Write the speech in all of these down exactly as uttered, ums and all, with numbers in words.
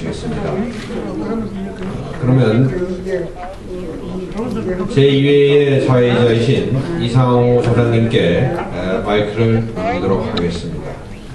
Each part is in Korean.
주시겠습니다. 그러면 제이 회의 사회자이신 이상호 소장님께 마이크를 드리도록 하겠습니다.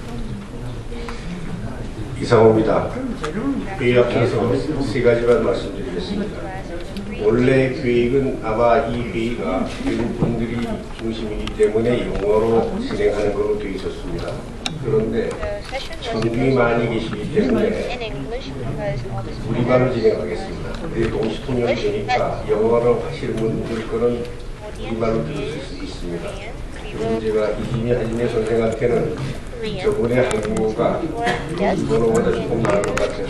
이상호입니다. 회의 앞서서 세 가지만 말씀드리겠습니다. 원래 계획은 아마 이 회의가 외국분들이 중심이기 때문에 영어로 진행하는 걸로 되어 있었습니다. 그런데 청중이 많이 계시기 때문에 우리말로 진행하겠습니다. 근데 동시 통역이 되니까 영어로 하시는 분들 거는 우리말로 들으실 수 있습니다. 그리고 제가 이진희 하진혜 선생한테는 저번에 한국어가 일본어보다 조금 나은 것 같아서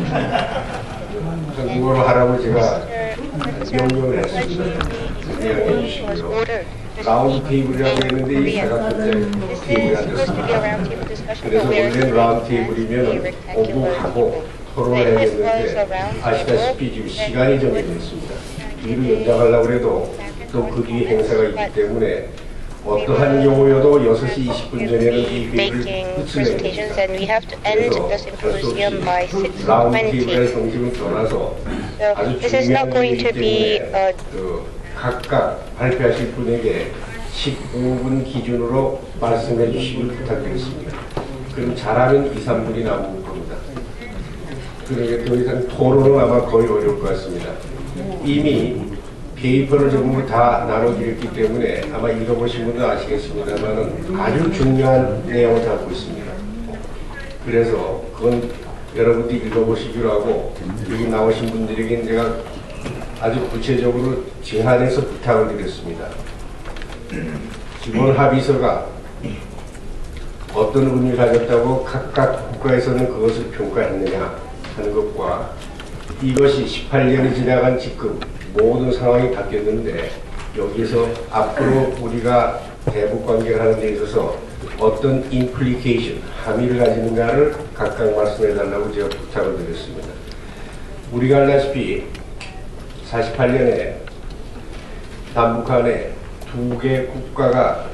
한국어로 하라고 제가 명령을 했습니다. 양해해 주시고요. 라운드 테이블이라고 했는데 이 사각형제 테이블이 앉았습니다. 그래서 원래는 라운드 테이블이면 오고 토론을 해야 되는데 아시다시피 지금 시간이 정해져 있습니다. 이를 연장하려고 해도 또 그 뒤에 행사가 있기 때문에 어떠한 경우여도 여섯 시 이십 분 전에는 이 회의를 끝내야 됩니다. 그래서 할 수 없이 라운드 테이블의 정식을 떠나서 아주 중요한 일이기 때문에 그 각각 발표하실 분에게 십오 분 기준으로 말씀해 주시길 부탁드리겠습니다. 그럼 잘하면 이, 삼 분이 남을 겁니다. 그러니까 더 이상 토론은 아마 거의 어려울 것 같습니다. 이미 페이퍼를 전부 다 나눠드렸기 때문에 아마 읽어보신 분도 아시겠습니다만 아주 중요한 내용을 담고 있습니다. 그래서 그건 여러분들이 읽어보시기로 하고 여기 나오신 분들에게 제가 아주 구체적으로 제안해서 부탁을 드렸습니다. 기본 합의서가 어떤 의미를 가졌다고 각각 국가에서는 그것을 평가했느냐 하는 것과 이것이 십팔 년이 지나간 지금 모든 상황이 바뀌었는데 여기서 앞으로 우리가 대북 관계를 하는 데 있어서 어떤 임플리케이션, 함의를 가지는가를 각각 말씀해 달라고 제가 부탁을 드렸습니다. 우리가 알다시피 사십팔 년에 남북한에 두 개 국가가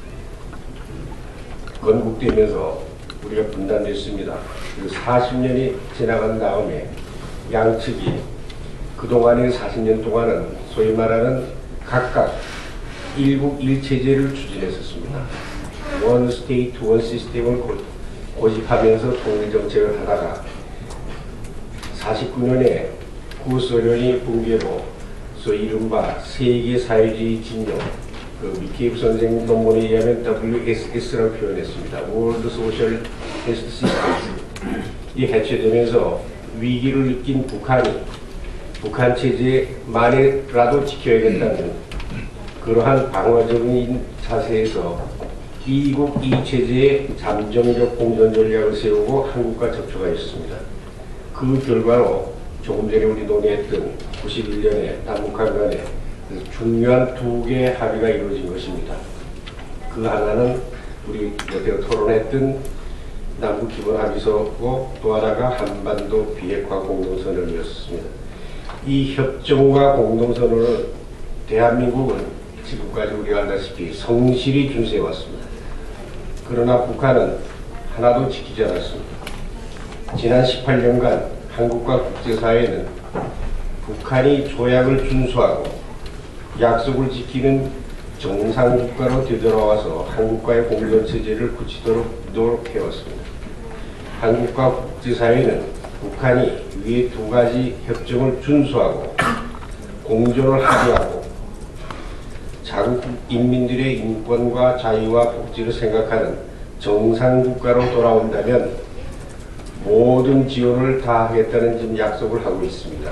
건국되면서 우리가 분단됐습니다. 그리고 사십 년이 지나간 다음에 양측이 그동안의 사십 년 동안은 소위 말하는 각각 일국 일체제를 추진했었습니다. 원 스테이트 원 시스템을 고집하면서 통일정책을 하다가 사십구 년에 구소련이 붕괴로 소위 이른바 세계 사회주의 진영, 그 미케이브 선생 논문에 의하면 더블유 에스 에스라고 표현했습니다. World Socialist System. 이 해체되면서 위기를 느낀 북한이 북한 체제만이라도 지켜야겠다는 그러한 방어적인 자세에서 이국 이체제의 잠정적 공존 전략을 세우고 한국과 접촉하였습니다. 그 결과로 조금 전에 우리 논의했던 구십일 년에 남북한 간에 중요한 두 개의 합의가 이루어진 것입니다. 그 하나는 우리 여태껏 토론했던 남북기본합의서고 또 하나가 한반도 비핵화 공동선언이었습니다. 이 협정과 공동선언을 대한민국은 지금까지 우리가 알다시피 성실히 준수해 왔습니다. 그러나 북한은 하나도 지키지 않았습니다. 지난 십팔 년간 한국과 국제사회는 북한이 조약을 준수하고 약속을 지키는 정상국가로 되돌아와서 한국과의 공존체제를 굳히도록 노력해왔습니다. 한국과 국제사회는 북한이 위에 두 가지 협정을 준수하고 공존을 합의하고 자국 인민들의 인권과 자유와 복지를 생각하는 정상국가로 돌아온다면 모든 지원을 다 하겠다는 지금 약속을 하고 있습니다.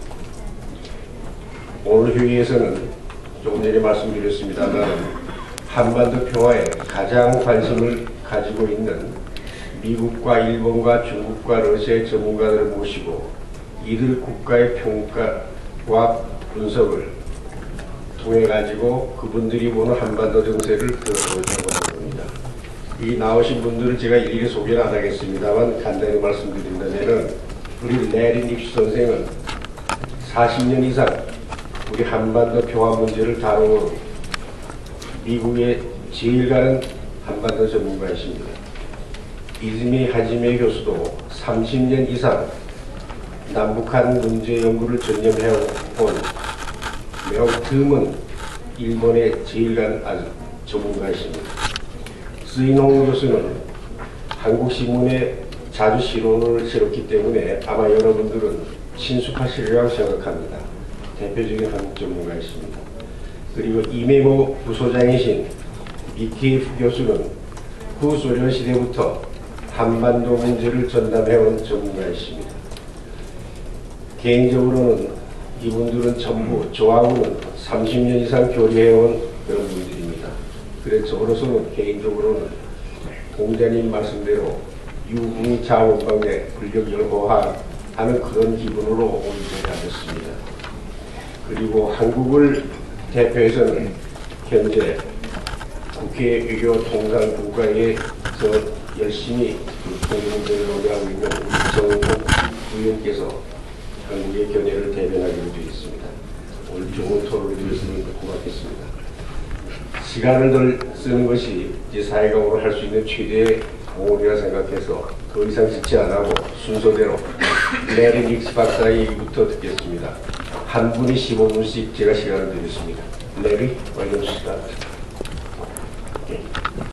오늘 회의에서는 조금 전에 말씀드렸습니다만 한반도 평화에 가장 관심을 가지고 있는 미국과 일본과 중국과 러시아의 전문가들을 모시고 이들 국가의 평가와 분석을 통해 가지고 그분들이 보는 한반도 정세를 들어보자고 합니다. 이 나오신 분들은 제가 일일이 소개는 안 하겠습니다만 간단히 말씀드린다면은 우리 레리 닙스 선생은 사십 년 이상 우리 한반도 평화 문제를 다루는 미국의 제일 가는 한반도 전문가이십니다. 이즈미 하지메 교수도 삼십 년 이상 남북한 문제 연구를 전념해온 매우 드문 일본의 제일간 아주 전문가이십니다. 스인홍 교수는 한국신문에 자주 실론을 실었기 때문에 아마 여러분들은 친숙하시리라고 생각합니다. 대표적인 한국 전문가이십니다. 그리고 이메모 부소장이신 이티에프 교수는 후소련 시대부터 한반도 문제를 전담해온 전문가이십니다. 개인적으로는 이분들은 전부 저하고는 삼십 년 이상 교류해온 그런 분들입니다. 그래서 저로서는 개인적으로는 공자님 말씀대로 유흥 자원방에 권력 열거하는 그런 기분으로 오늘 자리에 앉았습니다. 그리고 한국을 대표해서는 현재 국회 외교 통상 국가에서 열심히 통일문제를 논의하고 있는 우리 정국 의원께서 한국의 견해를 대변하기로 되어 있습니다. 오늘 좋은 토론을 주셨으면 고맙겠습니다. 시간을 덜 쓰는 것이 이제 사회가 오늘 할 수 있는 최대의 공헌이라 생각해서 더 이상 짓지 않고 순서대로 레리 닉스 박사의 얘기부터 듣겠습니다. 한 분이 십오 분씩 제가 시간을 드리겠습니다. 레리, 완전 시간.